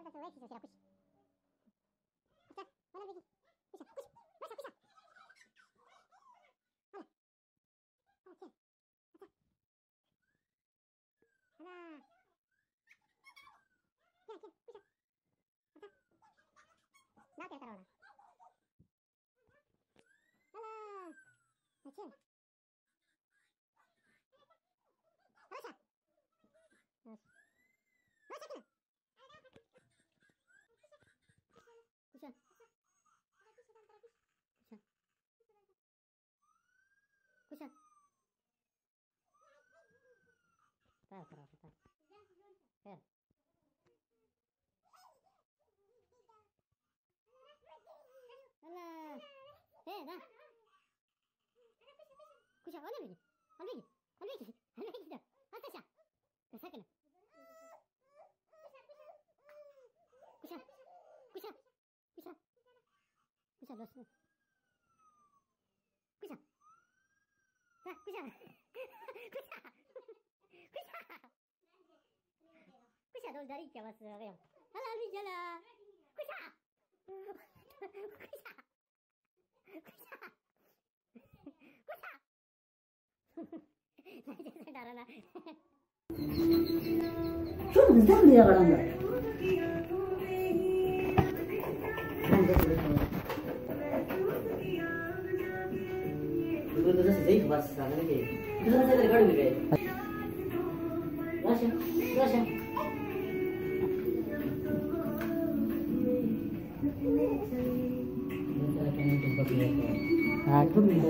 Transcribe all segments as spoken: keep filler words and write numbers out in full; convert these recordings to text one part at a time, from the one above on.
dari ke mas kayo. Hala albi jala. Kusa. Kusa. Kusa. Kusa. Saya darana. Çok güzel bir yalanlar. Itu tuh sih bas sana nih. Itu saya dari kau nih. Rasha, rasha. Aku minta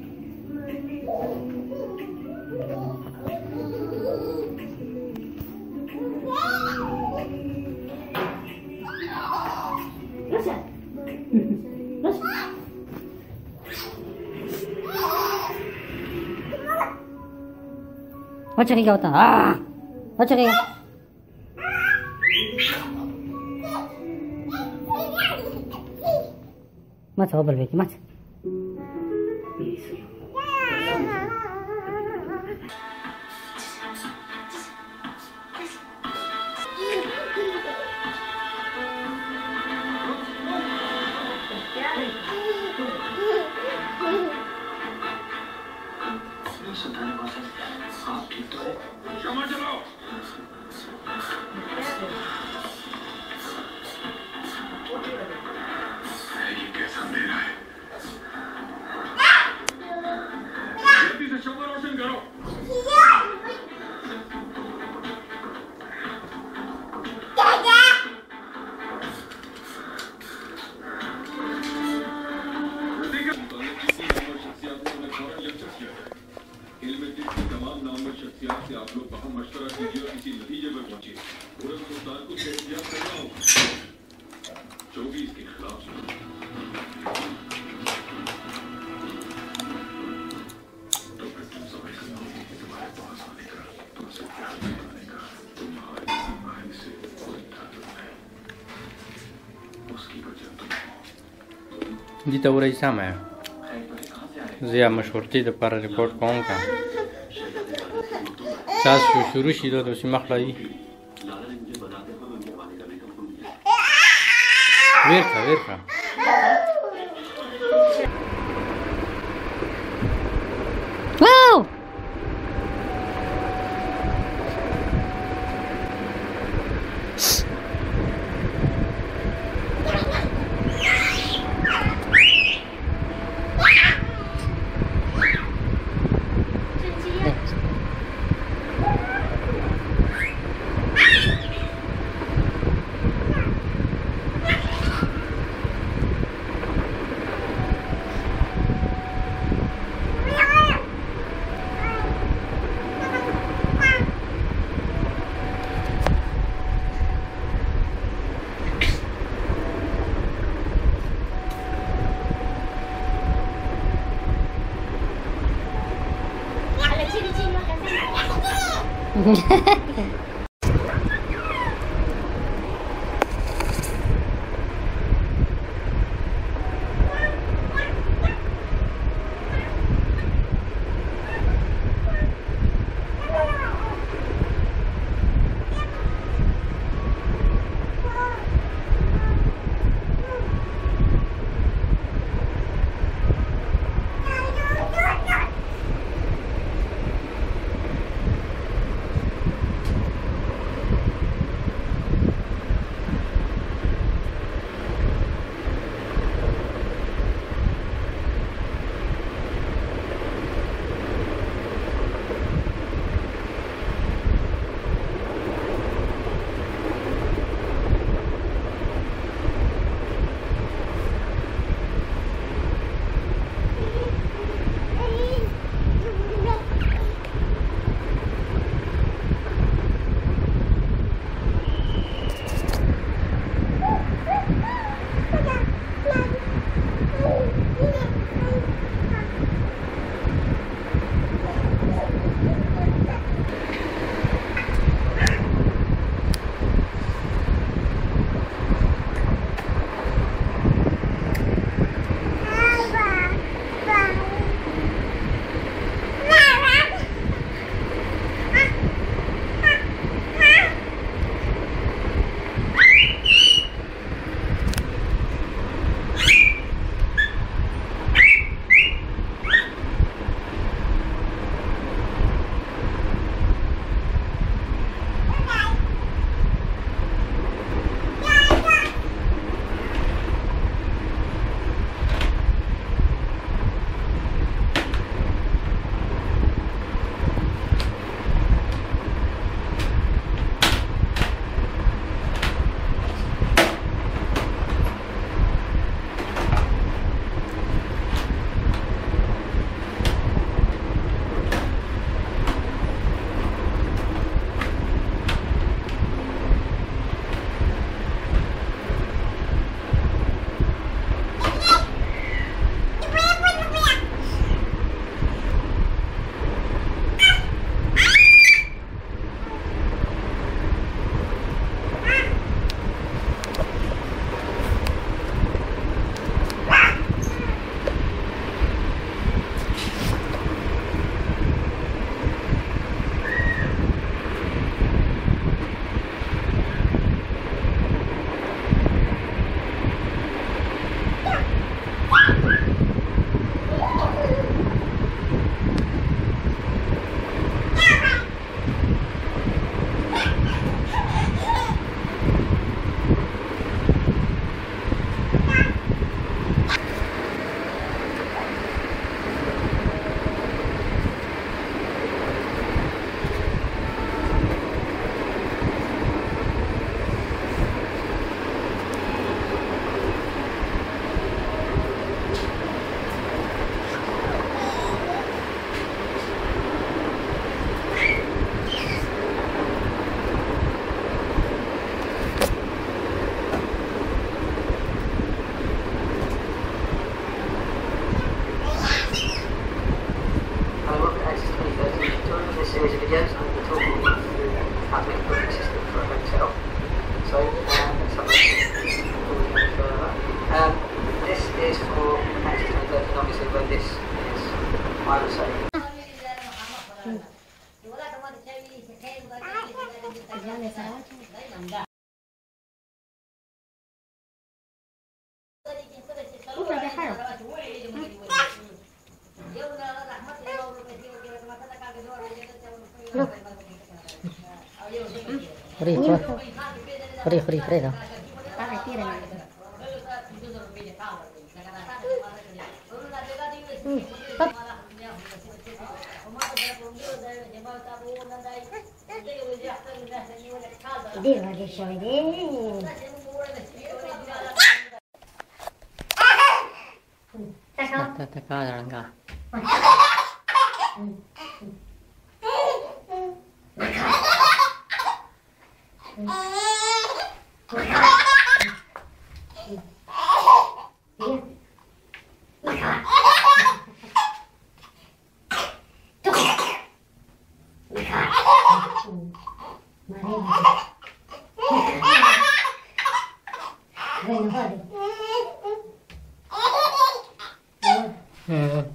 Rasha, Rasha. Macam ni kau tak? Ah, macam ni. Mas apa berbeza mas? دي توري سامع زي مشورتي د پر ریپورت کوم کا تاسو شروع شي د اوسې مخلای ورکا ورکا واو series of videos I'm going to talk you through how to make a booking system for a hotel. So um, let's have a look before we go further. Um, this is for access to the and obviously when this is, I would say. Free, free, free, free đó. Đi vào đi chơi đi. Ta không? Ta ta có rồi anh cả. Ừ.